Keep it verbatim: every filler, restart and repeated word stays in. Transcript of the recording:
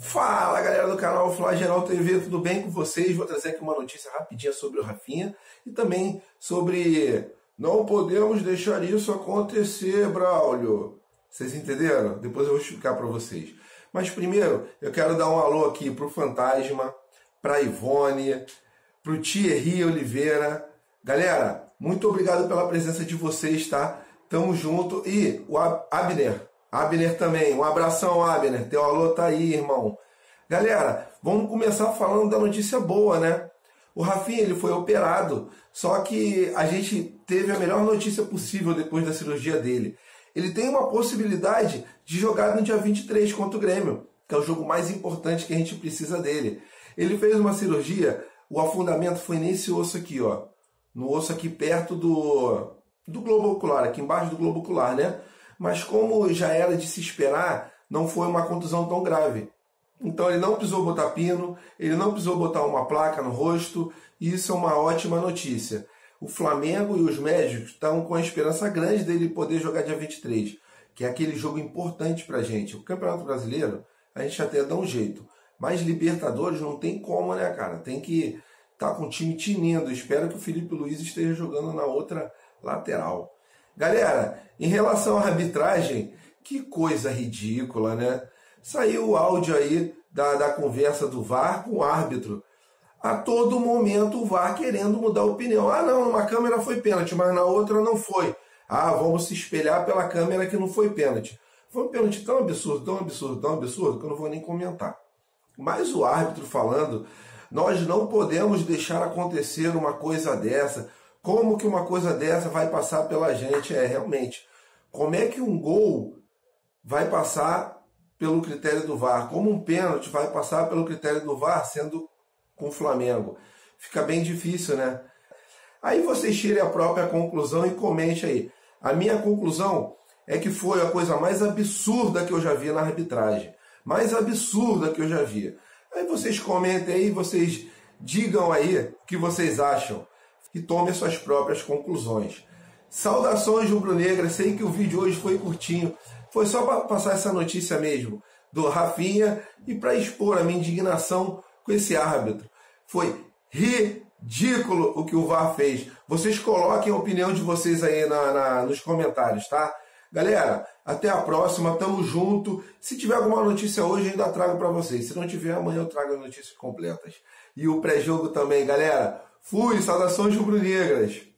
Fala, galera do canal Fla Geral T V, tudo bem com vocês? Vou trazer aqui uma notícia rapidinha sobre o Rafinha e também sobre não podemos deixar isso acontecer, Braulio. Vocês entenderam? Depois eu vou explicar para vocês. Mas primeiro eu quero dar um alô aqui pro Fantasma, pra Ivone, pro Thierry Oliveira. Galera, muito obrigado pela presença de vocês, tá? Tamo junto. E o Abner. Abner também, um abração, Abner, teu alô tá aí, irmão. Galera, vamos começar falando da notícia boa, né? O Rafinha, ele foi operado, só que a gente teve a melhor notícia possível depois da cirurgia dele. Ele tem uma possibilidade de jogar no dia vinte e três contra o Grêmio, que é o jogo mais importante que a gente precisa dele. Ele fez uma cirurgia, o afundamento foi nesse osso aqui, ó. No osso aqui perto do, do globo ocular, aqui embaixo do globo ocular, né? Mas como já era de se esperar, não foi uma contusão tão grave. Então ele não precisou botar pino, ele não precisou botar uma placa no rosto, e isso é uma ótima notícia. O Flamengo e os médicos estão com a esperança grande dele poder jogar dia vinte e três, que é aquele jogo importante pra gente. O Campeonato Brasileiro, a gente até dá um jeito, mas Libertadores não tem como, né, cara? Tem que estar com o time tinindo. Espero que o Felipe Luiz esteja jogando na outra lateral. Galera, em relação à arbitragem, que coisa ridícula, né? Saiu o áudio aí da, da conversa do V A R com o árbitro. A todo momento o V A R querendo mudar a opinião. Ah, não, numa câmera foi pênalti, mas na outra não foi. Ah, vamos se espelhar pela câmera que não foi pênalti. Foi um pênalti tão absurdo, tão absurdo, tão absurdo, que eu não vou nem comentar. Mas o árbitro falando, nós não podemos deixar acontecer uma coisa dessa. Como que uma coisa dessa vai passar pela gente? É, realmente, como é que um gol vai passar pelo critério do V A R? Como um pênalti vai passar pelo critério do V A R sendo com o Flamengo? Fica bem difícil, né? Aí vocês tirem a própria conclusão e comente aí. A minha conclusão é que foi a coisa mais absurda que eu já vi na arbitragem. Mais absurda que eu já vi. Aí vocês comentem aí, vocês digam aí o que vocês acham. E tome suas próprias conclusões. Saudações rubro-negras, sei que o vídeo hoje foi curtinho, foi só para passar essa notícia mesmo do Rafinha e para expor a minha indignação com esse árbitro. Foi ridículo o que o V A R fez. Vocês coloquem a opinião de vocês aí na, na, nos comentários, tá? Galera, até a próxima, tamo junto. Se tiver alguma notícia hoje, eu ainda trago para vocês. Se não tiver, amanhã eu trago as notícias completas. E o pré-jogo também, galera. Fui, saudações rubro-negras.